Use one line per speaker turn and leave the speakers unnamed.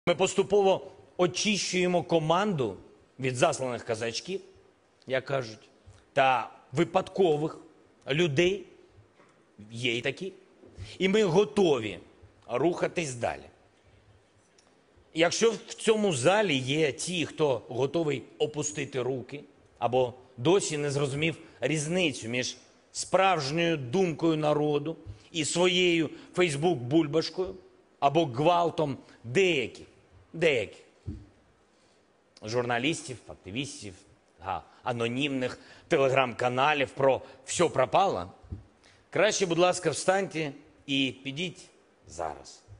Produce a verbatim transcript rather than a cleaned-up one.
Ми поступово очищуємо команду від засланих казачків, як кажуть, та випадкових людей, є і такі. І ми готові рухатись далі. Якщо в цьому залі є ті, хто готовий опустити руки, або досі не зрозумів різницю між справжньою думкою народу і своєю фейсбук-бульбашкою, або гвалтом деяких, деяких журналістів, активістів, анонімних телеграм-каналів про «все пропало», краще, будь ласка, встаньте і підіть зараз.